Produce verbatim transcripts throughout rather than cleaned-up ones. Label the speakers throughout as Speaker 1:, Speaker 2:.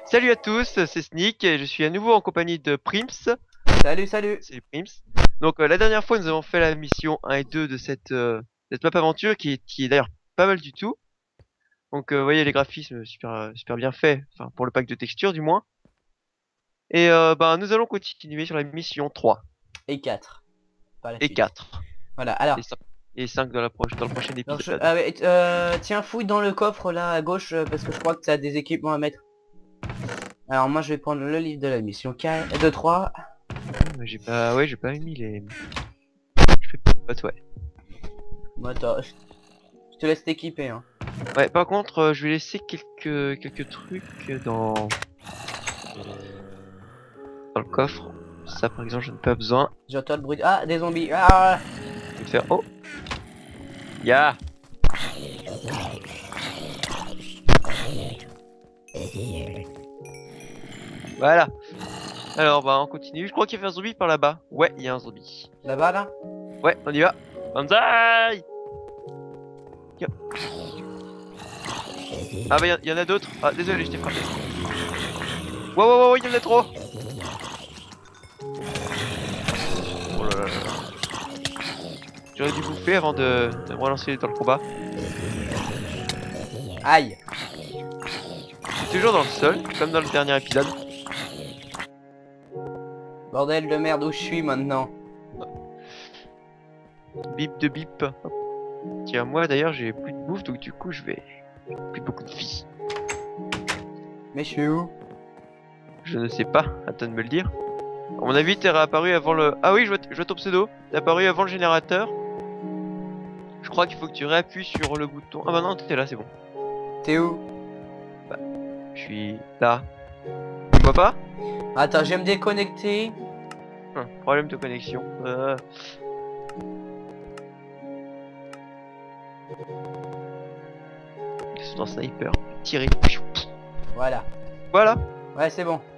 Speaker 1: Salut à tous, c'est Sneak et je suis à nouveau en compagnie de Prims.
Speaker 2: Salut, salut.
Speaker 1: C'est Prims. Donc euh, la dernière fois nous avons fait la mission un et deux de cette, euh, cette map aventure qui est, qui est d'ailleurs pas mal du tout. Donc euh, vous voyez les graphismes super, euh, super bien faits, enfin pour le pack de textures du moins. Et euh, bah, nous allons continuer sur la mission trois
Speaker 2: Et quatre par la
Speaker 1: et
Speaker 2: suite.
Speaker 1: quatre
Speaker 2: Voilà, alors.
Speaker 1: et cinq, et cinq dans, la proche- dans le prochain
Speaker 2: alors, je-
Speaker 1: épisode.
Speaker 2: ah ouais, euh, tiens, fouille dans le coffre là à gauche euh, parce que je crois que tu as des équipements à mettre. Alors moi je vais prendre le livre de la mission quatre, de trois.
Speaker 1: Mais j'ai pas, ouais j'ai pas mis les... Je fais pas, ouais.
Speaker 2: Bon, attends, je je te laisse t'équiper. Hein.
Speaker 1: Ouais, par contre, euh, je vais laisser quelques quelques trucs dans dans le coffre. Ça, par exemple, je n'ai pas besoin.
Speaker 2: J'entends le bruit. de- Ah, des zombies. Ah,
Speaker 1: Je vais faire. Oh, ya. Voilà. Alors, bah, on continue. Je crois qu'il y avait un zombie par là-bas. Ouais, il y a un zombie.
Speaker 2: là-bas là.
Speaker 1: Ouais, on y va. Banzai. Yo. Ah bah, il y, y en a d'autres. Ah, désolé, je t'ai frappé. Wow, wow, wow, il y en a trop. Oh là là là. J'aurais dû bouffer avant de, de me relancer dans le combat.
Speaker 2: Aïe.
Speaker 1: Je suis toujours dans le sol, comme dans le dernier épisode.
Speaker 2: Bordel de merde, où je suis maintenant?
Speaker 1: Bip de bip. Hop. Tiens, moi d'ailleurs, j'ai plus de bouffe, donc du coup, je vais. Plus beaucoup de vie.
Speaker 2: Mais je suis où?
Speaker 1: Je ne sais pas, à toi de me le dire. À mon avis, t'es réapparu avant le... Ah oui, je vois, t- je vois ton pseudo. T'es apparu avant le générateur. Je crois qu'il faut que tu réappuies sur le bouton. Ah bah non, t'es là, c'est bon.
Speaker 2: T'es où?
Speaker 1: Je suis là. Tu me vois pas?
Speaker 2: Attends, je vais me déconnecter.
Speaker 1: Hum, Problème de connexion. Euh... C'est un sniper. Tirer.
Speaker 2: Voilà.
Speaker 1: Voilà.
Speaker 2: Ouais, c'est bon.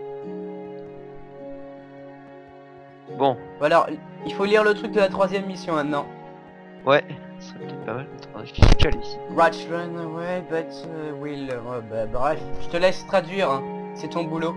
Speaker 1: Bon,
Speaker 2: Bon, alors, il faut lire le truc de la troisième mission maintenant.
Speaker 1: ouais. Ça serait peut-être pas mal. Attends, je suis calé ici.
Speaker 2: Ratch run away, but uh, will... oh, bah, bref, je te laisse traduire, hein. C'est ton boulot.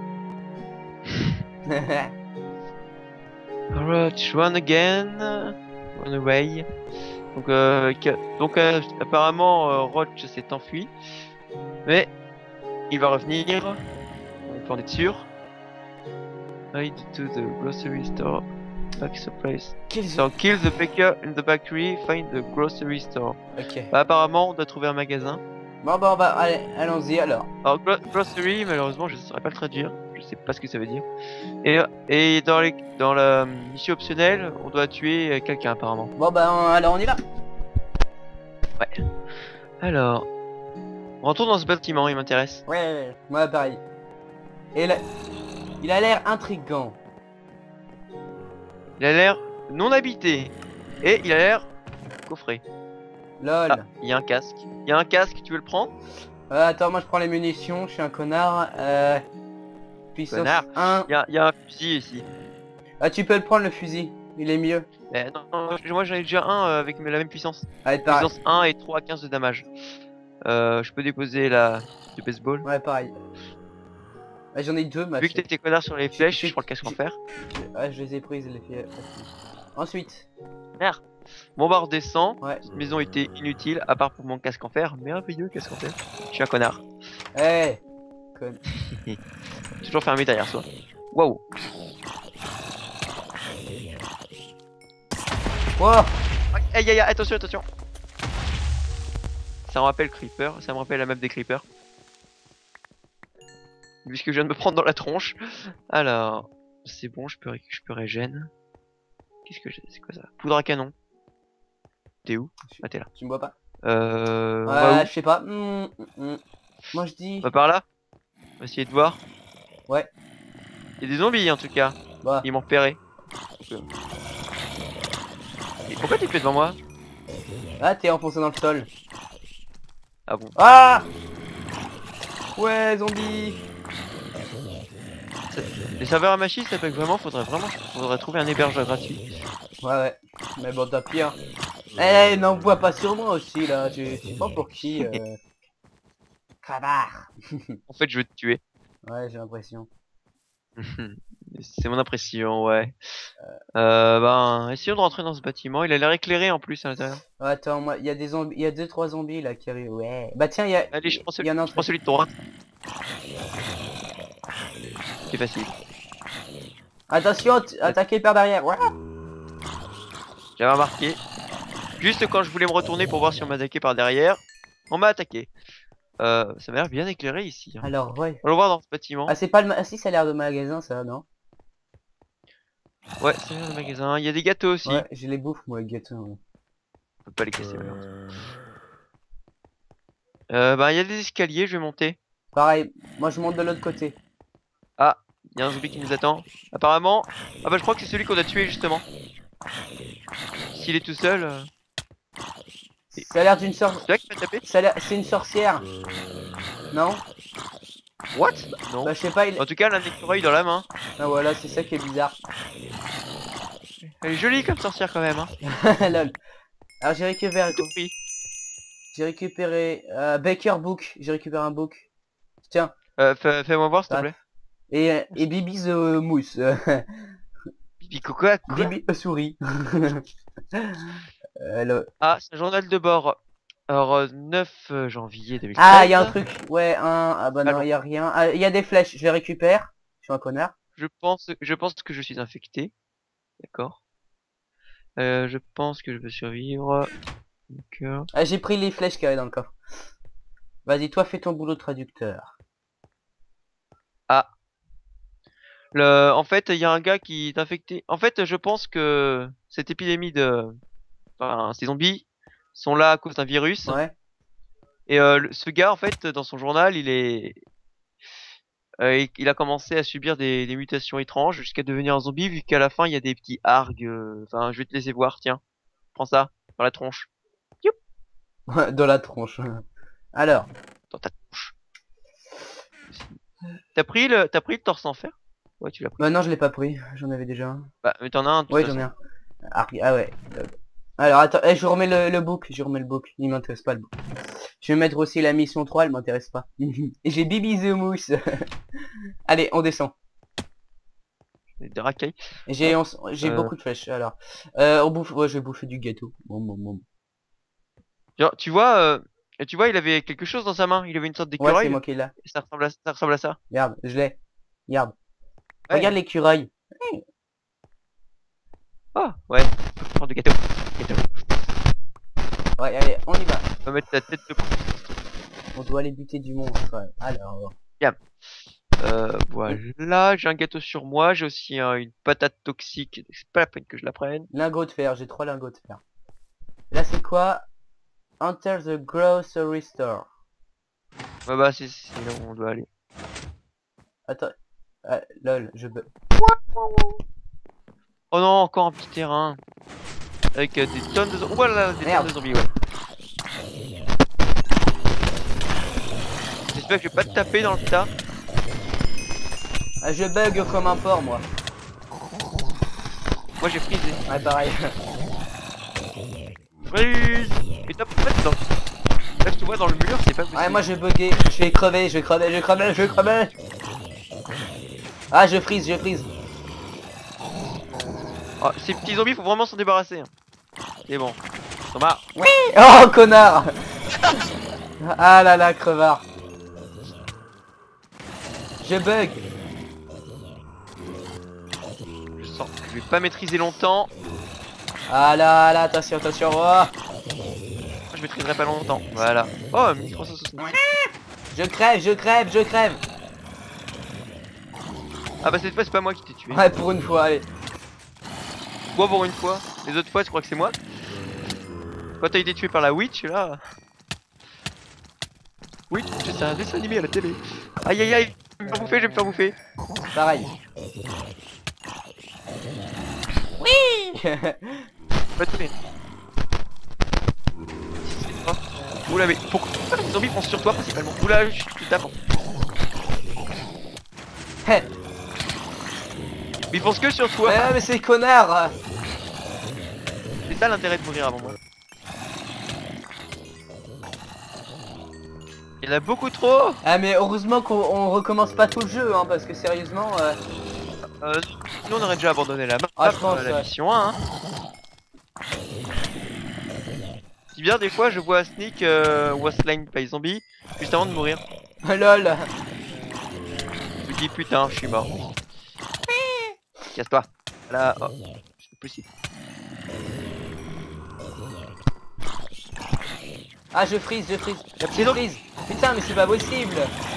Speaker 1: Alright, run again. Run away. Donc, euh, que- donc euh, apparemment, euh, Roach s'est enfui. Mais il va revenir. On peut en être sûr. Hide to the grocery store. Back supplies.
Speaker 2: Kills.
Speaker 1: So kill the baker in the bakery. Find the grocery store.
Speaker 2: Ok.
Speaker 1: Bah, apparemment, on doit trouver un magasin.
Speaker 2: Bon, bah, bah, allez, allons-y alors.
Speaker 1: Alors, gro- grocery, malheureusement, je ne saurais pas le traduire. Je sais pas ce que ça veut dire. Et, et dans, les, dans la mission optionnelle, on doit tuer quelqu'un apparemment.
Speaker 2: Bon, bah, on- alors on y va.
Speaker 1: Ouais. Alors, on retourne dans ce bâtiment, il m'intéresse.
Speaker 2: Ouais, moi pareil. Et là, il a l'air intriguant.
Speaker 1: Il a l'air non habité. Et il a l'air coffré.
Speaker 2: Lol.
Speaker 1: Ah, il y a un casque. Il y a un casque, tu veux le prendre?
Speaker 2: Euh, attends, moi je prends les munitions, je suis un connard. Euh... Puissance
Speaker 1: Connard.
Speaker 2: un.
Speaker 1: Il y a, il y a un fusil ici.
Speaker 2: Ah, tu peux le prendre le fusil. Il est mieux.
Speaker 1: Eh, non, non, moi j'en ai déjà un euh, avec la même puissance.
Speaker 2: Allez, pareil.
Speaker 1: Puissance un et trois à quinze de damage. Euh, je peux déposer la du baseball.
Speaker 2: Ouais, pareil. Ah, j'en ai deux, ma
Speaker 1: Vu que
Speaker 2: fille.
Speaker 1: t'étais connard sur les flèches,
Speaker 2: j'ai-
Speaker 1: je prends le casque en
Speaker 2: j'ai-
Speaker 1: fer.
Speaker 2: Ah, je les ai prises, les filles. Ensuite.
Speaker 1: Merde. Bon bah on redescend.
Speaker 2: Ouais.
Speaker 1: Cette maison était inutile, à part pour mon casque en fer. Merveilleux casque en fer. Je suis un connard.
Speaker 2: Eh. Con...
Speaker 1: Toujours fermé derrière soi. Waouh.
Speaker 2: Wow.
Speaker 1: Aïe aïe aïe, attention, attention. Ça me rappelle Creeper, ça me rappelle la map des Creepers. Puisque je viens de me prendre dans la tronche. Alors, c'est bon, je peux, ré- je peux régène. Qu'est-ce que j'ai? C'est quoi ça? Poudre à canon. T'es où? Ah t'es là.
Speaker 2: Tu me vois pas?
Speaker 1: Euh... On va
Speaker 2: Ouais,
Speaker 1: où?
Speaker 2: je sais pas. Hmm, hmm, hmm. Moi je dis.
Speaker 1: On va par là? On va essayer de voir.
Speaker 2: Ouais.
Speaker 1: Il y a des zombies en tout cas.
Speaker 2: Bah.
Speaker 1: Ils m'ont repéré. Et pourquoi t'es fait devant moi?
Speaker 2: Ah, t'es enfoncé dans le sol.
Speaker 1: Ah bon.
Speaker 2: Ah. Ouais, zombie.
Speaker 1: Ça- Les serveurs à machine, ça fait que vraiment, faudrait vraiment, faudrait trouver un hébergeur gratuit.
Speaker 2: Ouais, ouais. Mais bon, t'as pire. Eh, n'envoie pas sur moi aussi, là. Tu tu sais pas pour qui. Euh... Cravard.
Speaker 1: En fait, je veux te tuer.
Speaker 2: Ouais, j'ai l'impression.
Speaker 1: C'est mon impression, ouais. Euh, ben, essayons de rentrer dans ce bâtiment. Il a l'air éclairé en plus à l'intérieur.
Speaker 2: Oh, attends, moi, il y a des zombies, il y a deux trois zombies là qui arrivent. Ouais. Bah tiens, il y a,
Speaker 1: Allez, je prends
Speaker 2: il
Speaker 1: celui,
Speaker 2: y en a un
Speaker 1: je prends
Speaker 2: truc.
Speaker 1: celui de droite. C'est facile.
Speaker 2: Attention, t- attaquez par derrière. Ouais.
Speaker 1: J'avais remarqué. Juste quand je voulais me retourner pour voir si on m'attaquait par derrière, on m'a attaqué. Euh, ça m'a l'air bien éclairé ici. Hein.
Speaker 2: Alors, ouais.
Speaker 1: On va le voir dans ce bâtiment.
Speaker 2: Ah, c'est pas le. ma- Ah, si, ça a l'air de magasin, ça, non?
Speaker 1: Ouais, c'est le magasin. Il y a des gâteaux aussi.
Speaker 2: Ouais, j'ai les bouffes, moi, les gâteaux. Ouais.
Speaker 1: On peut pas les casser, malheureusement. Euh, bah, il y a des escaliers, je vais monter.
Speaker 2: Pareil, moi je monte de l'autre côté.
Speaker 1: Ah, il y a un zombie qui nous attend. Apparemment. Ah bah, je crois que c'est celui qu'on a tué justement. S'il est tout seul. Euh...
Speaker 2: Ça a l'air d'une sorte.
Speaker 1: C'est là qui m'a tapé.
Speaker 2: Ça a l'air- C'est une sorcière. Non?
Speaker 1: What? Non.
Speaker 2: Bah, je sais pas, il.
Speaker 1: En tout cas, elle a un écureuil dans la main.
Speaker 2: Ah, voilà, c'est ça qui est bizarre.
Speaker 1: Elle est jolie comme sorcière quand même. Hein.
Speaker 2: Lol. Alors, j'ai récupéré.
Speaker 1: Tout pris.
Speaker 2: J'ai récupéré. Euh, Baker Book. J'ai récupéré un book. Tiens.
Speaker 1: Euh, fais- fais-moi voir s'il te
Speaker 2: Ah.
Speaker 1: plaît.
Speaker 2: Et, et Bibi the Mousse.
Speaker 1: Bibi Coca, quoi?
Speaker 2: Bibi the Souris. Euh, le-
Speaker 1: Ah, c'est un journal de bord. Alors, euh, neuf janvier deux mille treize.
Speaker 2: Ah, il y a un truc. Ouais, un. Ah bah non,
Speaker 1: Alors.
Speaker 2: il y a rien. Ah, il y a des flèches. Je les récupère. Je suis un connard.
Speaker 1: Je pense, je pense que je suis infecté. D'accord. Euh, je pense que je peux survivre. Donc, euh,
Speaker 2: Ah, j'ai pris les flèches qu'il y avait dans le coffre. Vas-y, toi, fais ton boulot de traducteur.
Speaker 1: Ah. Le... En fait, il y a un gars qui est infecté. En fait, je pense que cette épidémie de... Enfin, ces zombies sont là à cause d'un virus.
Speaker 2: Ouais.
Speaker 1: Et euh, le- ce gars, en fait, dans son journal, il est... euh, il il a commencé à subir des, des mutations étranges jusqu'à devenir un zombie, vu qu'à la fin, il y a des petits args. euh, Enfin, je vais te laisser voir, tiens. Prends ça, dans la tronche.
Speaker 2: Dans la tronche. Alors.
Speaker 1: Dans ta tronche. T'as pris le, t'as pris le torse en fer? Ouais, tu l'as pris.
Speaker 2: Bah non, je l'ai pas pris. J'en avais déjà un.
Speaker 1: Bah, mais t'en as un, de toute
Speaker 2: Ouais,
Speaker 1: façon.
Speaker 2: j'en ai un. Ah, ah ouais. Euh, Alors, attends. Eh, je remets le, le book. Je remets le book. Il m'intéresse pas, le book. Je vais mettre aussi la mission trois. Elle m'intéresse pas. Et j'ai Bibi the Mousse. Allez, on descend.
Speaker 1: Des racailles.
Speaker 2: Et J'ai on s- j'ai
Speaker 1: Euh.
Speaker 2: beaucoup de flèches. Alors. Euh, on bouffe. Ouais, je vais bouffer du gâteau. Bon, bon, bon.
Speaker 1: Genre, tu vois, euh, tu vois, il avait quelque chose dans sa main. Il avait une sorte
Speaker 2: Ouais, c'est
Speaker 1: d'écureuil.
Speaker 2: moi qui l'ai.
Speaker 1: Et ça ressemble à, ça ressemble à ça.
Speaker 2: Regarde, je l'ai. Regarde.
Speaker 1: Ouais.
Speaker 2: Regarde l'écureuil.
Speaker 1: Ah, ouais. Prends du gâteau. Gâteau.
Speaker 2: Ouais, allez, on y va.
Speaker 1: On va mettre ta tête de...
Speaker 2: On doit aller buter du monde. Ouais. Alors.
Speaker 1: Euh, voilà. J'ai un gâteau sur moi. J'ai aussi euh, une patate toxique. C'est pas la peine que je la prenne.
Speaker 2: Lingot de fer, j'ai trois lingots de fer. Là c'est quoi? Enter the grocery store.
Speaker 1: Ouais, bah, c'est c'est là où on doit aller.
Speaker 2: Attends. Ah, lol, je bug.
Speaker 1: Oh non, encore un petit terrain. Avec euh, des tonnes de zombies. Voilà, des
Speaker 2: Merde.
Speaker 1: tonnes de zombies, ouais. J'espère que je vais pas te taper dans le tas.
Speaker 2: Ah, je bug comme un porc moi.
Speaker 1: Moi j'ai frisé.
Speaker 2: Ouais, pareil.
Speaker 1: Freeze. Et top, en fait, dans... là je te vois dans le mur, c'est pas possible.
Speaker 2: Ouais, moi j'ai bugué. Je vais crever, je vais crever, je vais crever, je vais crever. Ah, je freeze, je freeze.
Speaker 1: Oh, ces petits zombies, faut vraiment s'en débarrasser. Hein. C'est bon. T'en marre.
Speaker 2: Oh, connard. Ah là là, crevard. Je bug.
Speaker 1: Je sens que je vais pas maîtriser longtemps.
Speaker 2: Ah là là, attention, attention. Oh.
Speaker 1: Je maîtriserai pas longtemps. Voilà. Oh, mille trois cent soixante.
Speaker 2: Je crève, je crève, je crève.
Speaker 1: Ah bah cette fois c'est pas moi qui t'ai tué.
Speaker 2: Ouais, pour une fois, allez.
Speaker 1: Moi pour une fois. Les autres fois, tu crois que c'est moi? Quand t'as été tué par la witch là. Witch, c'est un dessin animé à la télé. Aïe aïe aïe, je vais me faire bouffer, je vais me faire bouffer.
Speaker 2: Pareil. Oui.
Speaker 1: Pas tuer. Oula mais pourquoi les zombies foncent sur toi principalement? Oula je suis d'avant.
Speaker 2: Hé.
Speaker 1: Mais ils foncent que sur toi.
Speaker 2: Ouais, mais c'est connard.
Speaker 1: C'est ça l'intérêt de mourir avant moi. Il y en a beaucoup trop.
Speaker 2: Ah mais heureusement qu'on on recommence pas tout le jeu, hein, parce que sérieusement... Euh...
Speaker 1: Euh, sinon on aurait déjà abandonné la map,
Speaker 2: Ah, je pense,
Speaker 1: euh, la
Speaker 2: ouais.
Speaker 1: mission un. Hein. Si bien des fois je vois Sneak euh, Wasteland by Zombie juste avant de mourir.
Speaker 2: Lol.
Speaker 1: Je me dis putain, je suis mort. Casse-toi. Là, oh, c'est possible.
Speaker 2: Ah je freeze, je freeze.
Speaker 1: C'est
Speaker 2: Je
Speaker 1: donc-
Speaker 2: freeze. Putain mais c'est pas possible.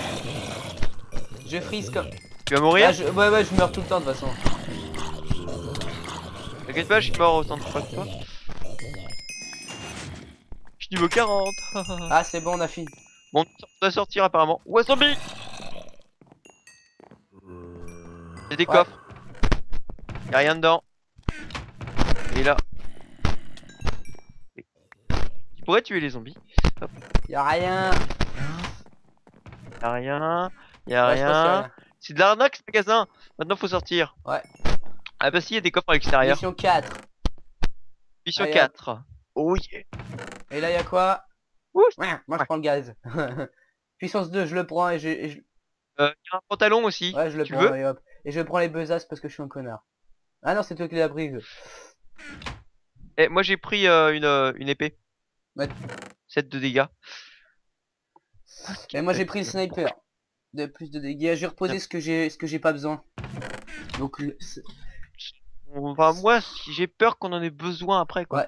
Speaker 2: Je freeze comme...
Speaker 1: Tu vas mourir?
Speaker 2: Ah, je... Ouais ouais je meurs tout le temps de toute façon.
Speaker 1: T'inquiète pas, je suis mort autant de fois que toi. Je suis niveau quarante.
Speaker 2: Ah c'est bon on a fini.
Speaker 1: Bon, on doit sortir apparemment. Ouais, zombie! Y'a des
Speaker 2: Ouais.
Speaker 1: coffres. Y'a rien dedans. Et là. Tu pourrais tuer les zombies.
Speaker 2: Y'a rien.
Speaker 1: Y'a rien. Y'a
Speaker 2: Ouais, je pense qu'il y a
Speaker 1: rien.
Speaker 2: rien.
Speaker 1: C'est de l'arnaque ce magasin. Maintenant faut sortir.
Speaker 2: Ouais.
Speaker 1: Ah bah si, y'a des coffres à l'extérieur.
Speaker 2: Mission quatre.
Speaker 1: Mission
Speaker 2: Allez,
Speaker 1: quatre. Oh yeah.
Speaker 2: Et là y'a quoi?
Speaker 1: Ouh.
Speaker 2: Ouais, moi je
Speaker 1: Ouais.
Speaker 2: prends le gaz. Puissance deux, je le prends et je... et je-
Speaker 1: Euh, y'a un pantalon aussi.
Speaker 2: Ouais je le
Speaker 1: Tu
Speaker 2: prends
Speaker 1: veux?
Speaker 2: et hop. Et je prends les besaces parce que je suis un connard. Ah non c'est toi qui l'as pris.
Speaker 1: Eh, moi j'ai pris euh, une, euh, une épée.
Speaker 2: Ouais.
Speaker 1: sept de dégâts.
Speaker 2: Et moi j'ai pris le sniper. De plus de dégâts. J'ai reposé ce que j'ai ce que j'ai pas besoin. Donc le... c'est-
Speaker 1: Enfin, moi, si j'ai peur qu'on en ait besoin après, quoi.
Speaker 2: Ouais.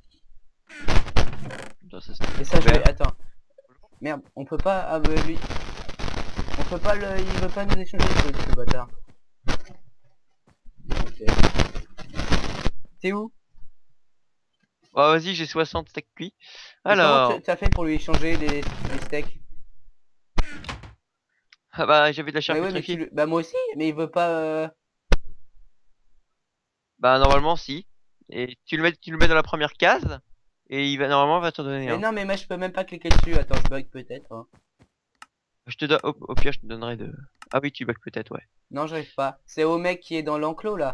Speaker 1: Putain, ça, c'est
Speaker 2: Et ça je
Speaker 1: super.
Speaker 2: vais... Attends. Merde, on peut pas... Ah bah lui... On peut pas le... Il veut pas nous échanger le truc, ce bâtard. Ok. T'es où?
Speaker 1: Oh, vas-y, j'ai soixante steaks cuits.
Speaker 2: Et comment
Speaker 1: Alors,
Speaker 2: tu- t'as fait pour lui échanger les, les steaks?
Speaker 1: ah bah, j'avais de la chair
Speaker 2: Mais ouais, mais tu
Speaker 1: putréfiée.
Speaker 2: le... Bah moi aussi, mais il veut pas... euh,
Speaker 1: Bah, normalement, si. Et tu le mets, tu le mets dans la première case. Et il va, normalement, il va te donner
Speaker 2: Mais
Speaker 1: un.
Speaker 2: non, mais moi je peux même pas cliquer dessus. Attends, je bug peut-être. Hein.
Speaker 1: Je te donne, au, au pire, je te donnerai de. Ah oui, tu bugs peut-être, ouais.
Speaker 2: Non, j'arrive pas. C'est au mec qui est dans l'enclos là.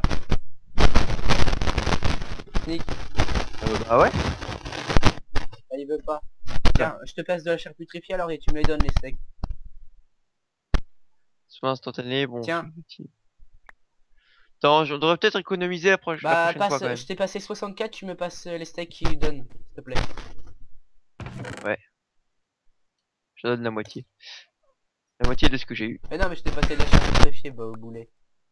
Speaker 2: Sneak.
Speaker 1: Euh, bah ouais.
Speaker 2: Ah, il veut pas. Tiens, je te passe de la chair putréfiée alors et tu me les donnes les steaks.
Speaker 1: Soit instantané, bon.
Speaker 2: Tiens.
Speaker 1: c'est petit. Attends, je devrais peut-être économiser la, proche- la
Speaker 2: Bah
Speaker 1: prochaine fois
Speaker 2: passe,
Speaker 1: quand même.
Speaker 2: je t'ai passé soixante-quatre, tu me passes euh, les steaks qu'il donne, s'il te plaît.
Speaker 1: Je te donne la moitié. La moitié de ce que j'ai eu.
Speaker 2: Mais non, mais je t'ai passé de la chair putréfiée, bah au boulet.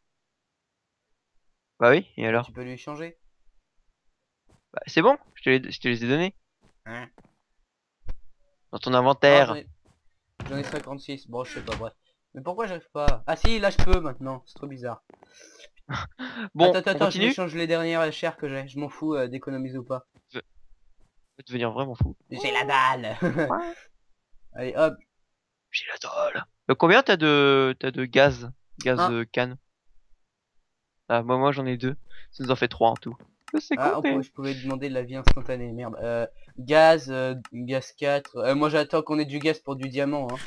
Speaker 1: Bah oui, et alors?
Speaker 2: Tu peux lui changer.
Speaker 1: Bah, c'est bon, je te, les, je te les ai donnés.
Speaker 2: Hein.
Speaker 1: Dans ton
Speaker 2: Non,
Speaker 1: inventaire.
Speaker 2: J'en ai... j'en ai cinquante-six, bon je sais pas, bref. Mais pourquoi j'arrive pas? Ah si, là je peux maintenant, c'est trop bizarre.
Speaker 1: Bon,
Speaker 2: attends,
Speaker 1: on
Speaker 2: attends, je
Speaker 1: continue.
Speaker 2: change les dernières chairs que j'ai. Je m'en fous euh, d'économiser ou pas.
Speaker 1: Je vais devenir vraiment fou.
Speaker 2: J'ai la dalle. Allez hop.
Speaker 1: J'ai la dalle. Euh, combien t'as de t'as de gaz? Gaz
Speaker 2: Un.
Speaker 1: euh, canne. Ah moi moi j'en ai deux. Ça nous en fait trois en tout. Ça, c'est
Speaker 2: Ah, on
Speaker 1: compté.
Speaker 2: pouvait- je pouvais demander de la vie instantanée, merde. Euh, gaz, euh, gaz quatre. Euh, moi j'attends qu'on ait du gaz pour du diamant. Hein.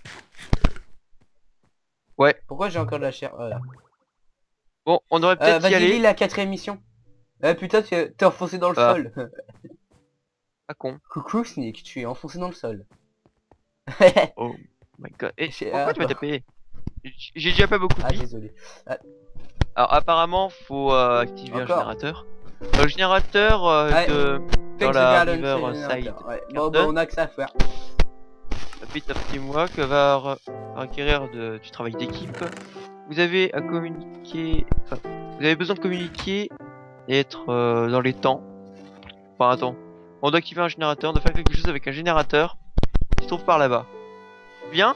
Speaker 1: Ouais.
Speaker 2: Pourquoi j'ai encore de la chair? Voilà.
Speaker 1: Bon, on aurait
Speaker 2: Euh,
Speaker 1: peut-être y
Speaker 2: Vas-y, lis
Speaker 1: aller.
Speaker 2: la quatrième mission. Euh, putain, tu es- t'es enfoncé dans le
Speaker 1: Ah.
Speaker 2: sol.
Speaker 1: Pas con.
Speaker 2: Coucou Sneak, tu es enfoncé dans le sol.
Speaker 1: Oh my god. Et
Speaker 2: J'ai-
Speaker 1: pourquoi
Speaker 2: ah,
Speaker 1: tu m'as
Speaker 2: bah.
Speaker 1: tapé? J- J'ai déjà pas beaucoup de
Speaker 2: Ah
Speaker 1: vie.
Speaker 2: désolé.
Speaker 1: Alors apparemment faut euh, activer un
Speaker 2: Encore.
Speaker 1: générateur. Euh, le générateur euh,
Speaker 2: Ouais.
Speaker 1: de
Speaker 2: Fake
Speaker 1: la
Speaker 2: the garden,
Speaker 1: river
Speaker 2: c'est
Speaker 1: side
Speaker 2: générateur. Ouais. Bon,
Speaker 1: Garden.
Speaker 2: bah, on a que ça à faire.
Speaker 1: Bit of Teamwork va re- requérir de- du travail d'équipe. Vous avez à communiquer, enfin, vous avez besoin de communiquer et être euh, dans les temps. Enfin, attends. On doit activer un générateur, on doit faire quelque chose avec un générateur qui se trouve par là-bas. Bien.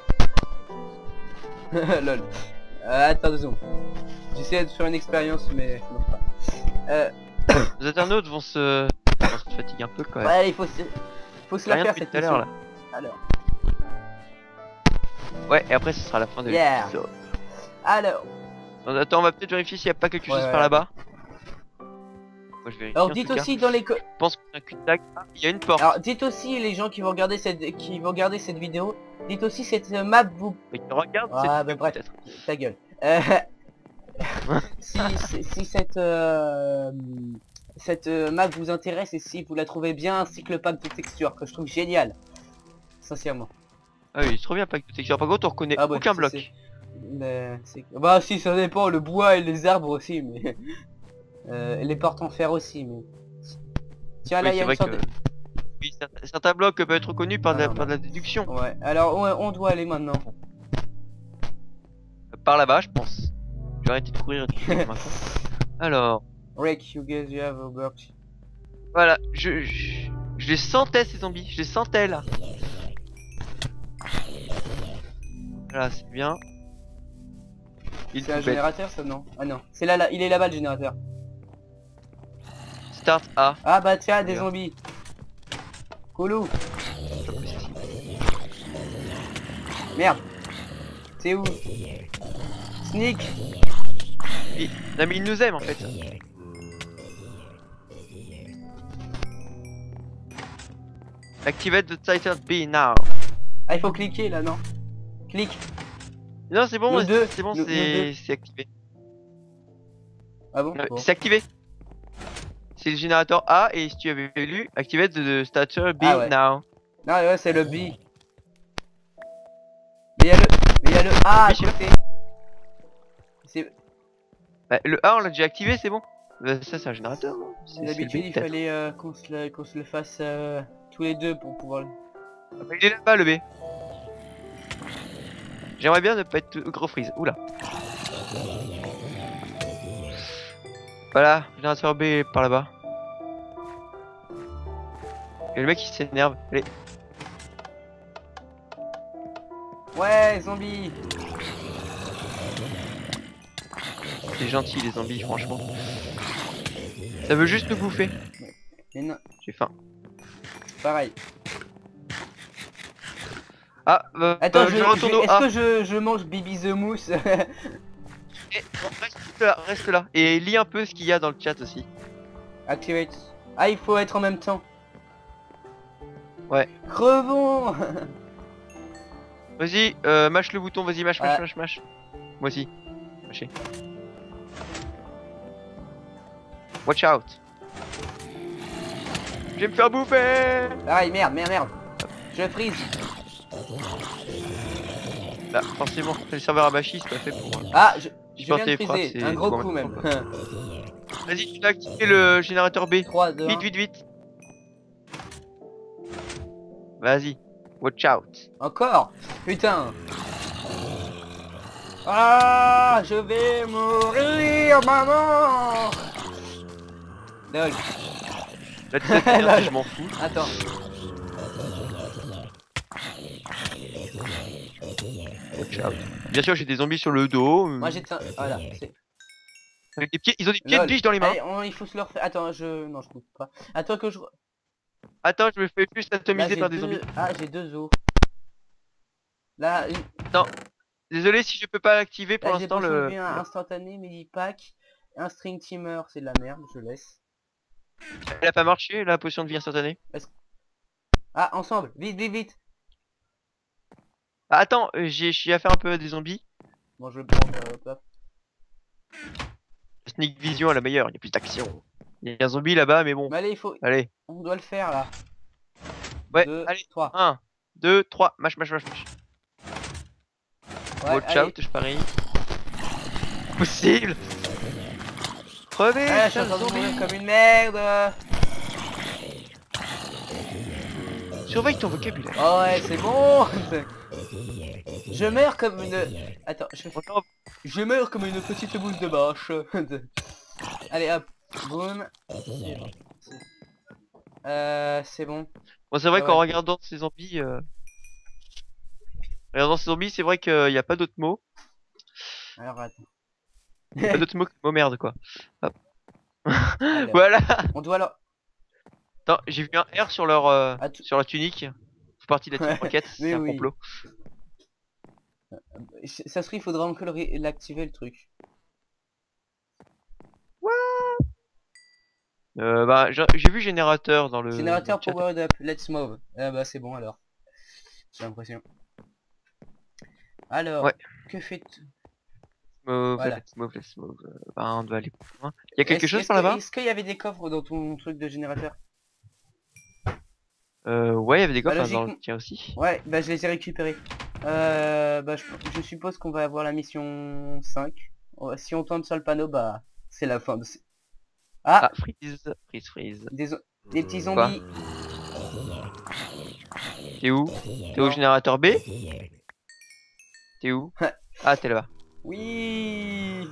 Speaker 2: Lol. Euh, attends deux secondes. J'essaie de faire une expérience, mais ça marche pas. Euh,
Speaker 1: Les internautes vont se, vont se fatiguer un peu quand même.
Speaker 2: ouais, il faut se, faut se la
Speaker 1: Rien
Speaker 2: faire
Speaker 1: depuis
Speaker 2: cette
Speaker 1: tout à l'heure là.
Speaker 2: mission. Alors,
Speaker 1: Ouais, et après ce sera la fin de
Speaker 2: Yeah.
Speaker 1: l'épisode.
Speaker 2: alors,
Speaker 1: On- Attends, on va peut-être vérifier s'il n'y a pas quelque
Speaker 2: Ouais,
Speaker 1: chose
Speaker 2: ouais.
Speaker 1: par là-bas. Moi je vérifie.
Speaker 2: alors
Speaker 1: en
Speaker 2: dites
Speaker 1: tout cas.
Speaker 2: aussi dans les co-
Speaker 1: Je pense qu'il y a un cul-de-sac. Ah, il y a une porte.
Speaker 2: alors dites aussi les gens qui vont regarder cette qui vont regarder cette vidéo, dites aussi cette euh, map vous
Speaker 1: Mais qui regarde
Speaker 2: Ah,
Speaker 1: cette
Speaker 2: bah,
Speaker 1: vidéo,
Speaker 2: bref.
Speaker 1: peut-être.
Speaker 2: ta gueule. Euh, si, si, si cette euh, cette euh, map vous intéresse et si vous la trouvez bien, ainsi que le pack de textures que je trouve génial, sincèrement.
Speaker 1: Ah oui, c'est trop bien, pack de texture. Par contre, on reconnaît
Speaker 2: Ah bah,
Speaker 1: aucun
Speaker 2: c'est-
Speaker 1: bloc.
Speaker 2: c'est- mais c'est- Bah si, ça dépend, le bois et les arbres aussi, mais... Euh, et les portes en fer aussi, mais... Tiens, là,
Speaker 1: Oui,
Speaker 2: il y
Speaker 1: c'est
Speaker 2: a une
Speaker 1: vrai
Speaker 2: sorte
Speaker 1: que
Speaker 2: de...
Speaker 1: oui, certains, certains blocs peuvent être reconnus par,
Speaker 2: Ah
Speaker 1: de la,
Speaker 2: non,
Speaker 1: par de
Speaker 2: non.
Speaker 1: la déduction.
Speaker 2: Ouais, alors on, on doit aller maintenant.
Speaker 1: Par là-bas, je pense. Je vais arrêter de courir et de courir maintenant. Alors,
Speaker 2: Rick, you guys, you have a work.
Speaker 1: voilà, je, je, je les sentais ces zombies, je les sentais là. Voilà, c'est bien. Il
Speaker 2: C'est un
Speaker 1: faut bête.
Speaker 2: générateur ça, non? Ah non, c'est là, là, il est là-bas le générateur.
Speaker 1: Start A.
Speaker 2: Ah bah tiens, des
Speaker 1: Bien.
Speaker 2: zombies. Coolou. Merde. C'est où? Sneak.
Speaker 1: Et, non mais il nous aime en fait. Activate the title B now.
Speaker 2: Ah, il faut cliquer là, non? Clique.
Speaker 1: Non, c'est bon,
Speaker 2: Nous deux,
Speaker 1: c'est bon,
Speaker 2: nous- nous
Speaker 1: c'est
Speaker 2: deux.
Speaker 1: c'est activé.
Speaker 2: Ah bon,
Speaker 1: Ouais,
Speaker 2: bon.
Speaker 1: c'est activé. C'est le générateur A et si tu avais lu, activate the starter B
Speaker 2: Ah ouais.
Speaker 1: now.
Speaker 2: Non, ouais, c'est le B. Mais il y a le... Mais il y a le A à
Speaker 1: Oui, je sais
Speaker 2: côté. C'est...
Speaker 1: Bah, le A on l'a déjà activé, c'est bon. Bah, ça c'est un générateur. non C'est- c'est le
Speaker 2: D'habitude,
Speaker 1: B,
Speaker 2: il
Speaker 1: peut-être.
Speaker 2: fallait euh, qu'on se, le... qu'on se le fasse euh, tous les deux pour pouvoir... le-
Speaker 1: Ah, bah, il est là-bas le B. J'aimerais bien ne pas être tout- gros freeze. Oula. Voilà, générateur B est par là-bas. Et le mec il s'énerve. Allez,
Speaker 2: Ouais, zombie.
Speaker 1: c'est gentil les zombies, franchement. Ça veut juste nous bouffer.
Speaker 2: Mais non,
Speaker 1: J'ai faim.
Speaker 2: pareil.
Speaker 1: Ah, euh,
Speaker 2: Attends,
Speaker 1: euh,
Speaker 2: je,
Speaker 1: je retourne
Speaker 2: je-
Speaker 1: au
Speaker 2: est-ce
Speaker 1: A.
Speaker 2: que je, je mange Bibi the Mousse?
Speaker 1: Eh, reste là, reste là. Et lis un peu ce qu'il y a dans le chat aussi.
Speaker 2: Activate. Ah, il faut être en même temps.
Speaker 1: Ouais.
Speaker 2: Crevons.
Speaker 1: Vas-y, euh, mâche le bouton, vas-y, mâche, mâche,
Speaker 2: Ouais.
Speaker 1: mâche, mâche. Moi aussi. Mâchez. Watch out. Je vais me faire bouffer.
Speaker 2: Pareil, merde, merde, merde. Je freeze.
Speaker 1: Bah, forcément, le serveur Abashi, c'est pas fait pour moi.
Speaker 2: Ah, je,
Speaker 1: Je
Speaker 2: je viens
Speaker 1: pense
Speaker 2: de
Speaker 1: que les frappes,
Speaker 2: freezer.
Speaker 1: c'est
Speaker 2: Un gros
Speaker 1: pour
Speaker 2: coup même.
Speaker 1: maintenant, Vas-y, tu dois activer le générateur B.
Speaker 2: trois, deux,
Speaker 1: Vite, vite, vite. Vas-y. Watch out.
Speaker 2: Encore. Putain. Ah, je vais mourir, maman. Lol.
Speaker 1: Là, tu sais très bien si je m'en fous.
Speaker 2: Attends.
Speaker 1: Watch out. Bien sûr, j'ai des zombies sur le dos. euh,
Speaker 2: Moi j'ai... Voilà. c'est-
Speaker 1: avec des pieds, ils ont des pieds de
Speaker 2: Lol.
Speaker 1: biche dans les mains.
Speaker 2: Allez, on- il faut se leur faire... Attends, je... Non, je coupe pas. Attends que je...
Speaker 1: Attends, je me fais juste
Speaker 2: Là,
Speaker 1: atomiser
Speaker 2: j'ai
Speaker 1: par des
Speaker 2: deux...
Speaker 1: zombies.
Speaker 2: Ah, j'ai deux os. Là, une...
Speaker 1: Désolé si je peux pas l'activer pour
Speaker 2: Là, j'ai
Speaker 1: l'instant
Speaker 2: pas
Speaker 1: le.
Speaker 2: soulevé un instantané, medipack, un string teamer, c'est de la merde, je laisse.
Speaker 1: Elle a pas marché la potion de vie instantanée.
Speaker 2: Ah, ensemble, vite, vite, vite.
Speaker 1: Ah, attends, euh, j'ai j'ai à faire un peu des zombies.
Speaker 2: Bon, je le prends, euh, hop, hop.
Speaker 1: Sneak vision à la meilleure, il y a plus d'action. Il y a un zombie là-bas, mais bon.
Speaker 2: Mais allez, il faut...
Speaker 1: Allez,
Speaker 2: On doit le faire, là.
Speaker 1: ouais,
Speaker 2: Deux,
Speaker 1: allez.
Speaker 2: trois.
Speaker 1: un, deux, trois, mâche, mâche, mâche, mâche.
Speaker 2: Ouais,
Speaker 1: Watch
Speaker 2: allez.
Speaker 1: out, je parie. Possible. Crevez,
Speaker 2: Ah, je suis
Speaker 1: putain,
Speaker 2: en train de
Speaker 1: zombie.
Speaker 2: mourir comme une merde.
Speaker 1: Surveille ton vocabulaire.
Speaker 2: Oh ouais, c'est bon. Je meurs comme une... Attends, je...
Speaker 1: Oh non,
Speaker 2: je meurs comme une petite boule de bâche. Allez, hop. Boum. Euh, c'est bon.
Speaker 1: bon, c'est vrai
Speaker 2: Ah
Speaker 1: qu'en
Speaker 2: ouais.
Speaker 1: regardant ces zombies, euh... en regardant ces zombies, c'est vrai qu'il n'y a pas d'autres mots.
Speaker 2: Alors, attends.
Speaker 1: Il y a pas d'autres mots que mot merde quoi. Hop.
Speaker 2: Alors,
Speaker 1: Voilà.
Speaker 2: on doit alors...
Speaker 1: Attends, j'ai vu un R sur leur euh,
Speaker 2: Ah, tu-
Speaker 1: sur la tunique. C'est partie de la team Rocket,
Speaker 2: Mais
Speaker 1: c'est un
Speaker 2: oui.
Speaker 1: complot.
Speaker 2: Ça serait, il faudrait encore le ré- l'activer le truc.
Speaker 1: Euh, bah j'ai j'ai vu générateur dans le
Speaker 2: Générateur
Speaker 1: dans le chat.
Speaker 2: powered up, let's move. Ah bah c'est bon alors. J'ai l'impression. Alors,
Speaker 1: Ouais.
Speaker 2: que fait...
Speaker 1: Move,
Speaker 2: Voilà.
Speaker 1: let's move, let's move. Euh, bah, on doit aller plus loin. Il y a quelque
Speaker 2: Est-ce-
Speaker 1: chose
Speaker 2: est-ce
Speaker 1: par
Speaker 2: que-
Speaker 1: là-bas?
Speaker 2: Est-ce qu'il y avait des coffres dans ton truc de générateur?
Speaker 1: Euh, ouais, il y avait des
Speaker 2: Bah,
Speaker 1: coffres hein, dans le
Speaker 2: logiquement-
Speaker 1: tien aussi.
Speaker 2: Ouais, bah je les ai récupérés. Euh, bah je, je suppose qu'on va avoir la mission cinq. Ouais, si on tombe sur le panneau, bah c'est la fin de... ce- Ah,
Speaker 1: Ah, freeze, freeze, freeze.
Speaker 2: des, zo- des petits
Speaker 1: Quoi?
Speaker 2: zombies.
Speaker 1: T'es où? T'es au
Speaker 2: Non.
Speaker 1: générateur B? T'es où? Ah, t'es là-bas.
Speaker 2: Oui.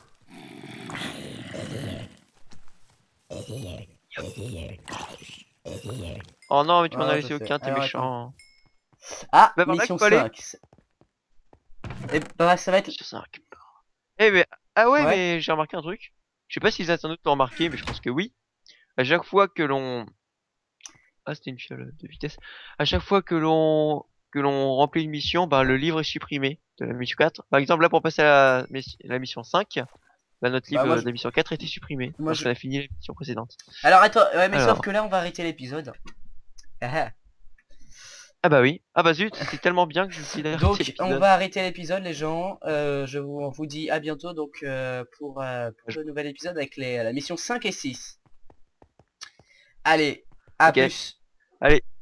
Speaker 1: Oh non, mais tu m'en
Speaker 2: Ah,
Speaker 1: as
Speaker 2: je
Speaker 1: laissé
Speaker 2: sais.
Speaker 1: aucun, t'es
Speaker 2: Alors, attends.
Speaker 1: méchant.
Speaker 2: Ah,
Speaker 1: Bah, par là qu'il
Speaker 2: mission
Speaker 1: faut aller?
Speaker 2: cinq. Et bah ça va être...
Speaker 1: Mission cinq. Eh, mais. Ah ouais,
Speaker 2: Ouais.
Speaker 1: mais j'ai remarqué un truc. Je sais pas si les internautes l'ont remarqué, mais je pense que oui. À chaque fois que l'on. Ah, c'était une fiole de vitesse. À chaque fois que l'on. Que l'on remplit une mission, bah, le livre est supprimé de la mission quatre. Par exemple, là, pour passer à la, missi- la mission cinq, bah, notre
Speaker 2: Bah
Speaker 1: livre
Speaker 2: moi
Speaker 1: de
Speaker 2: je...
Speaker 1: la mission quatre était supprimé.
Speaker 2: Moi
Speaker 1: Parce
Speaker 2: je...
Speaker 1: qu'on a fini la mission précédente.
Speaker 2: Alors attends, ouais mais sauf
Speaker 1: Alors.
Speaker 2: que là on va arrêter l'épisode. Ah, ah.
Speaker 1: Ah bah oui. Ah bah zut, c'était tellement bien que j'ai oublié d'arrêter
Speaker 2: Donc on
Speaker 1: l'épisode.
Speaker 2: va arrêter l'épisode les gens. Euh, je vous, on vous dit à bientôt donc euh, pour, euh, pour le nouvel épisode avec les, la mission cinq et six. Allez, à
Speaker 1: Ok.
Speaker 2: plus.
Speaker 1: Allez.